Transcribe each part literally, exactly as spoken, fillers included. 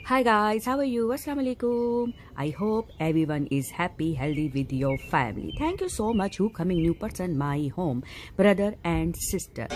Hi guys, how are you? Assalamu alaikum. I hope everyone is happy, healthy with your family. Thank you so much who coming new person my home, brother and sister.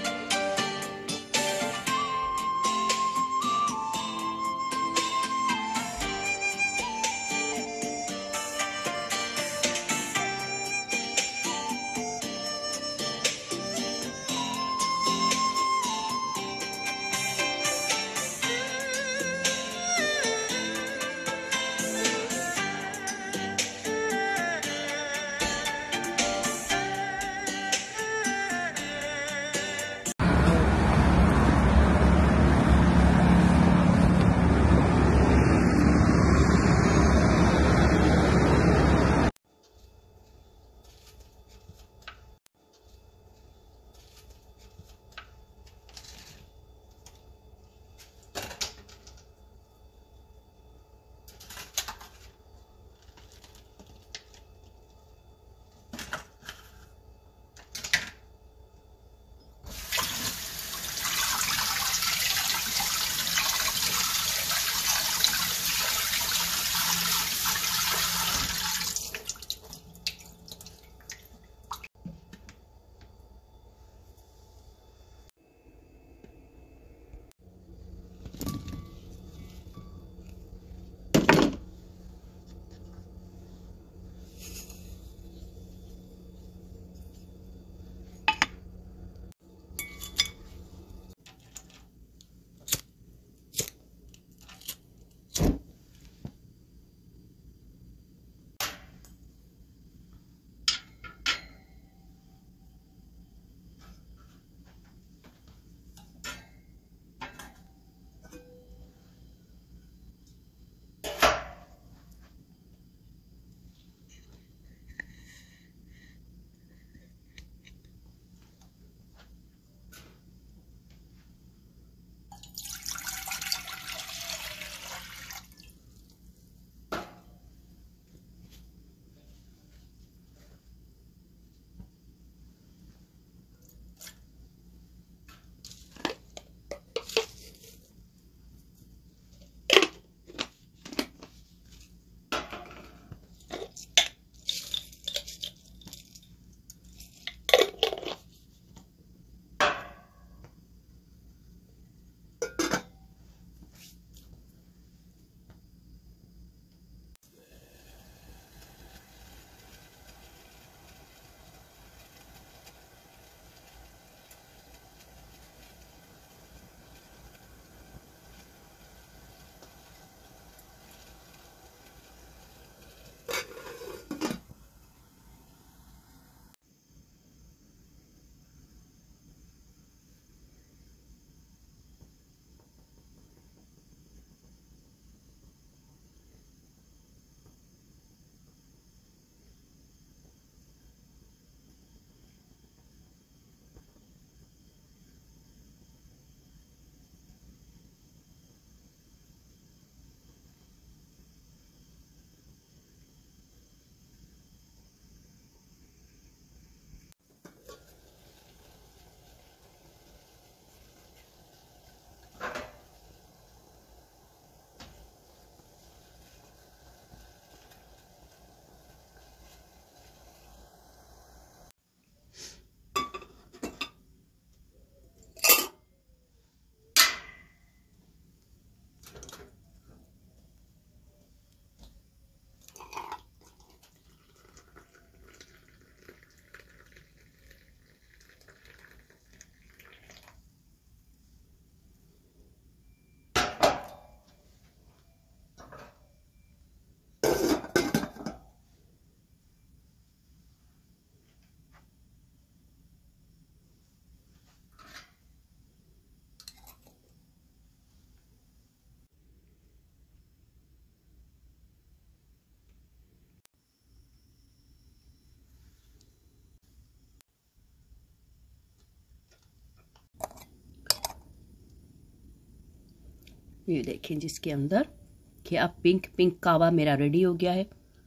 ये देखें जिसके अंदर कि अब pink pink कावा मेरा ready हो गया है।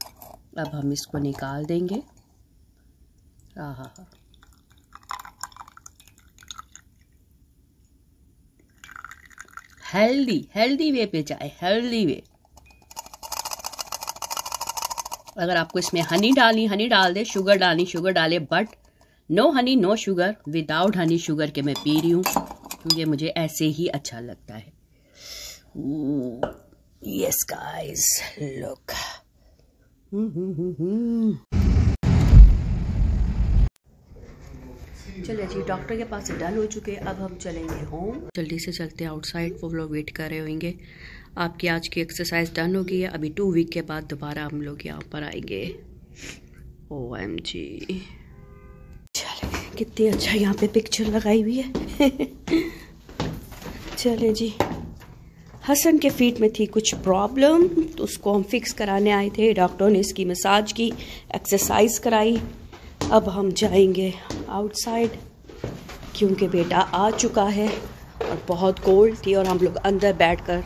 अब हम इसको निकाल देंगे। हाँ हाँ हाँ हेल्दी हेल्दी वे पे जाए, हेल्दी वे। अगर आपको इसमें हनी डालनी हनी डाल दे, शुगर डालनी शुगर डाले, but no honey no sugar, without honey sugar के मैं पी रही हूँ क्योंकि मुझे ऐसे ही अच्छा लगता है। Yes guys, look. चलिए जी, डॉक्टर के पास से डन हो चुके, अब हम चलेंगे होम। जल्दी से चलते हैं आउटसाइड, वो लोग वेट कर रहे होंगे। आपकी आज की एक्सरसाइज डन हो गई है, अभी टू वीक के बाद दोबारा हम लोग यहाँ पर आएंगे। ओ एम जी, चले कितनी अच्छा यहाँ पे पिक्चर लगाई हुई है। चले जी, हसन के फीट में थी कुछ प्रॉब्लम, तो उसको हम फिक्स कराने आए थे। डॉक्टर ने इसकी मसाज की, एक्सरसाइज कराई। अब हम जाएंगे आउटसाइड क्योंकि बेटा आ चुका है और बहुत कोल्ड थी और हम लोग अंदर बैठकर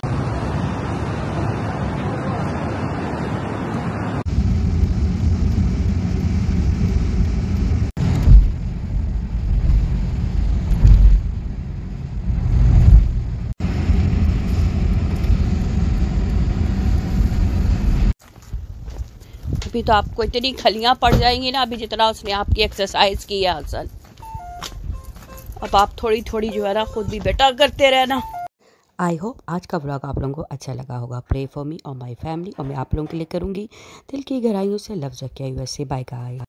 अभी तो आपको इतनी खलियां पड़ जाएंगी ना, अभी जितना उसने आपकी एक्सरसाइज की है हसन। अब आप थोड़ी थोड़ी जो है ना खुद भी बेटा करते रहना। आई होप आज का व्लॉग आप लोगों को अच्छा लगा होगा। प्रे फॉर मी और माय फैमिली, और मैं आप लोगों के लिए करूँगी दिल की गहराइयों से लफ्ज़ किया। वैसे बाय गाइस।